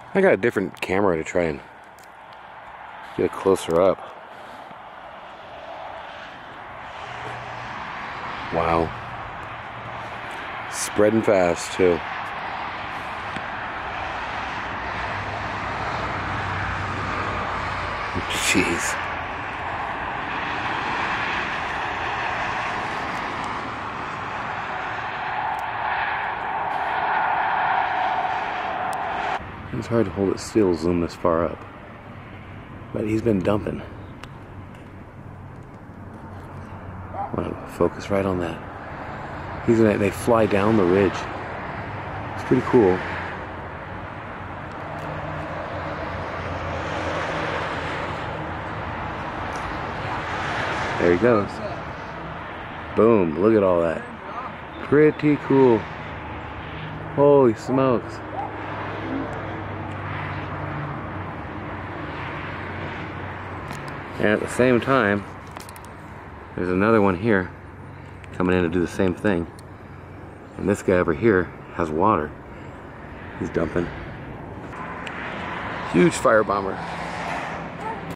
I got a different camera to try and get it closer up. Wow. Spreading fast too. Jeez. It's hard to hold it still, zoom this far up. But he's been dumping. I want to focus right on that. They fly down the ridge. It's pretty cool. There he goes. Boom, look at all that. Pretty cool. Holy smokes. And at the same time, there's another one here coming in to do the same thing. And this guy over here has water. He's dumping. Huge fire bomber.